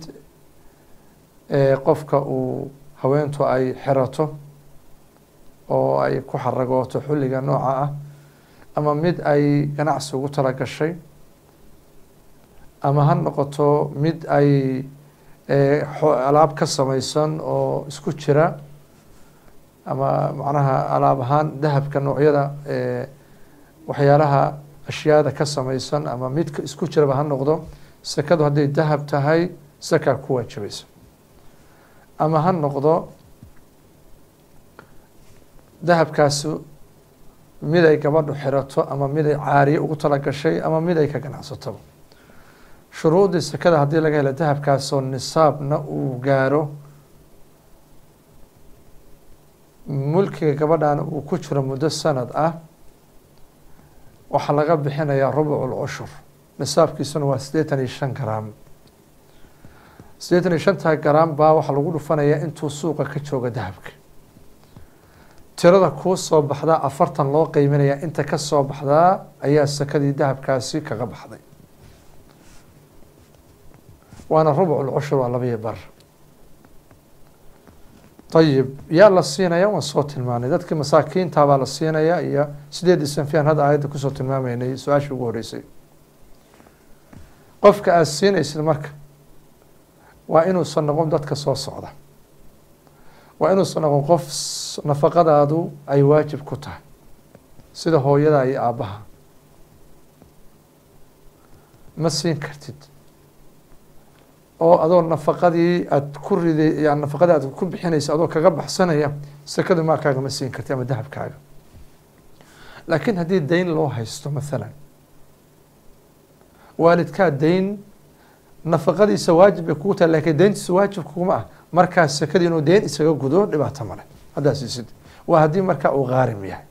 qofka uu haweentu ay xirato oo ay ku xaragooto xulliga nooca ah, ama mid ay ganacsi ugu tala gashay, ama ha noqoto mid ay alaab ka samaysan oo isku jira, ama macnaha alaab ahaan dahabka noocyada waxyaalaha ashyaada ka samaysan, ama midka isku jiraba ha noqdo. sakadu hadday dahab tahay sakaa ku waajibaysa, ama ha noqdo dahabkaasi mid ay gabadhu xirato, ama mid ay caariye ugu tala gashay, ama mid ay ka ganacsataba. shuruudii sakada haddii laga helo dahabkaasoo nisaabna uu gaaro, mulkiga gabadhana uu ku jiro muddo sanad ah, waxaa laga bixinayaa rubucul cushur. nisaabkiisuna waa siddeetan iyo shan garaam. siddeetan iyo shanta garaam baa waxaa lagu dhufanayaa intuu suuqa ka jooga dahabka. tirada kuu soo baxdaa afartan loo qeyminayaa, inta ka soo baxdaa ayaa sakadii dahabkaasi kaga baxday. waana rubucul cushur, waa labiyo bar. ayib, yaa la siinaya waan soo tilmaanay, dadkii masaakiinta baa la siinaya, iyo sideedii sanfiyaan hadda aayadda kusoo tilmaamaynay su-aashii ugu horeysay. qofka aad siinaysid marka waa inuusan noqon dadka soo socda, waa inuusan noqon qof nafaqadaadu ay waajib ku tahay sida hooyada iyo aabbaha. ma siin kartid oo adoo nafaqadii aad ku riday yani nafaqadii aad ku bixinaysa adoo kaga baxsanaya sakadu maalkaaga ma siin kartid ama dahabkaaga. laakiin haddii dayn loo haysto, mathalan waalidkaa dayn nafaqadiisa waajib bay kugu tahay, laakiin dayntiisa waajib kuguma ah, markaas sakadii inuu dayn isaga gudo dhibaato male haddaa siisid. waa haddii markaa uu qaarim yahay,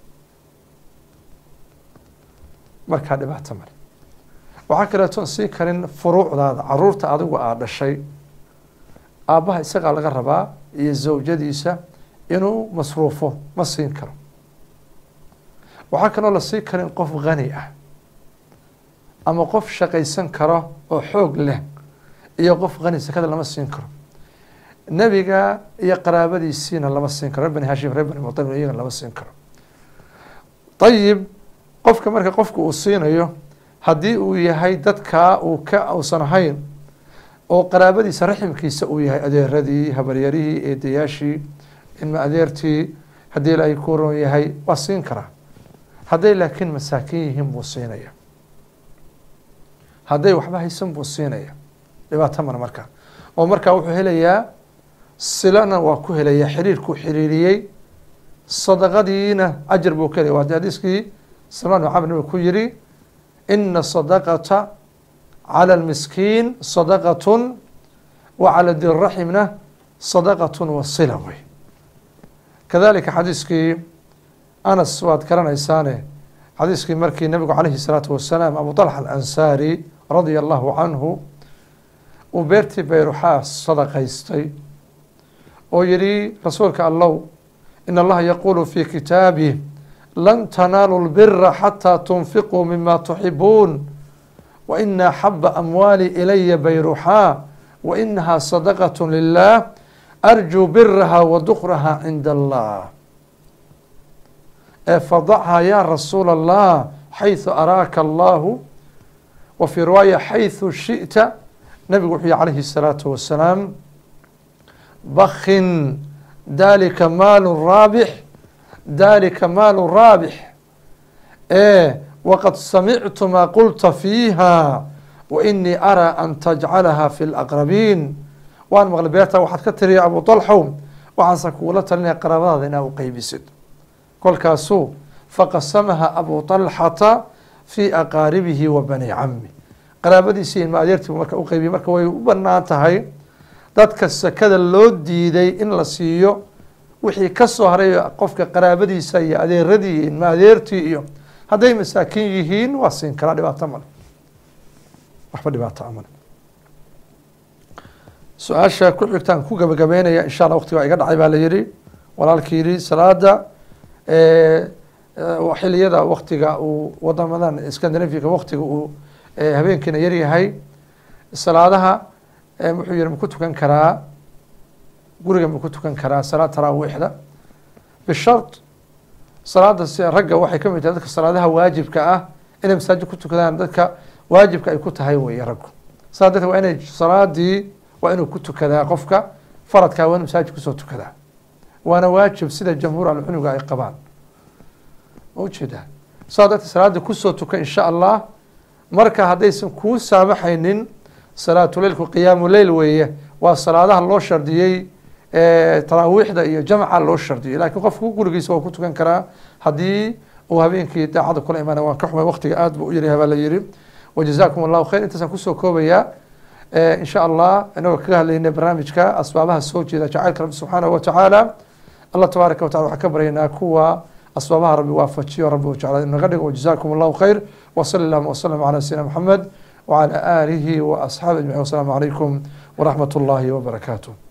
markaa dhibaato male. waxaa kaleeton sii karin furuucdaada, caruurta adigu aad dhashay, aabbaha isagaa laga rabaa iyo zawjadiisa inuu masruufo, ma siin karo. waxaa kaloo la sii karin qof qani ah ama qof shaqaysan karo oo xoog leh, iyo qof qani sakada lama siin karo. nebiga iyo qaraabadiisiina lama siin karo, reer bani hashim, reer bani mutalib iyagana lama siin karo. ayib, qofka marka qofka uu siinayo haddii uu yahay dadkaa uu ka uusan ahayn oo qaraabadiisa raximkiisa uu yahay, adeeradii, habaryarihii, eedayaashii, ilma adeertii, haddii ilaahay ku roon yahay waa siin karaa. hadday laakiin masaakiin yihiin buu siinaya, hadday waxba haysan buu siinaya, dhibaato mana markaa. oo markaa wuxuu helayaa silana waa ku helayaa, xiriirkuu xiriiriyey, sadaqadiina ajar buu ka helaya. waa hadiiskii salmaan bin camr ku yiri ina sadaqata cala lmiskiin sadaqatun wa cala diraximna sadaqatun wasila wey. kadalika xadiiskii anas waad garanaysaane, xadiiskii markii nabigu calayhi salaatu wasalaam abu طalxa alansaari radia allahu canhu uu beertii bayruxaa sadaqaystay oo yihi rasuulka allow in allaha yaquulu fi kitaabih lan tanaaluu lbira xataa tunfiquu mima tuxibuun waina axaba amwaali ilaya bayruxaa wainahaa sadaqat lilah arjuu biraha wa dukraha cinda allah ee fadachaa ya rasuula allah xayثu araaka allahu wa fii riwaaya xayثu shiئta. nabigu wuxuu yihi calayhi الsalaatu wasalaam bakin dalika maalu raabix dalika maalu raabix e waqad samictu maa qulta fiiha wainii araa an tajcalaha fi laqrabiin. waan maqlay beerta waxaad ka tiriya abu طalxow, waxaanse kuula talinaya qaraabadaada inaa u qeybisid. kolkaasuu faqasamaha abu طalxata fii aqaaribihi wa bani cami, qaraabadiisii ilma adeertiibu marka u qeybiyey. marka way u banaan tahay dadka sakada loo diiday in la siiyo wixii ka soo haray qofka qaraabadiisa iyo adeeradii iyo ilma adeertii, iyo hadday masaakiin yihiin waa siin karaa, dhibaato male, waxba dhibaato male. su-aasha ku xigtaan ku gabagabeynaya insha allah waqtiga iga dhacay baa la yidhi walaalkii yidhi salaada xiliyada waqtiga uu wadamadan scandinaviga waqtiga uu habeenkiina yaryahay salaadaha wuxuu yihi maku tukan karaa guriga maku tukan karaa salaad taraawiixda bishart salaada ragga waxay ka mid tahay dadka salaadaha waajibka ah inay masaajid ku tukadaan dadka waajibka ay ku tahay weeye raggu saa darteed waa inay salaadii waa inuu ku tukadaa qofka faradkaa waa inuu masaajid kusoo tukadaa waana waajib sida jamhuur alculumiga ay qabaan ma ujeedaa saa darteed salaada kusoo tuka insha allah marka haddaysan kuu saamaxaynin salaatuleilku qiyaamu leil weeye waa salaadaha loo shardiyey taraawiixda iyo jamca loo shardiyey laakiin qofku gurigiisa waa ku tukan karaa haddii uu habeenkii daacada kula imaana waan ka xumay waqtiga aad buu u yaryahay baa la yihi wajazakum allahu khayr intaasaan kusoo koobayaa in sha allah inagoo kaga hadlaynay barnaamijka asbaabaha soo jeeda jacaylka rabbi subxaanahu watacaala allah tabaaraka watacala waxaan ka baryaynaa kuwa asbaabaha rabbi waafajiyo rabbi u jeclaa inaga dhigo wajazakum allahu khayr wasali allahuma wasalam calaa sayidina maxamed وعلى آله وأصحابه أجمعين والسلام عليكم ورحمة الله وبركاته.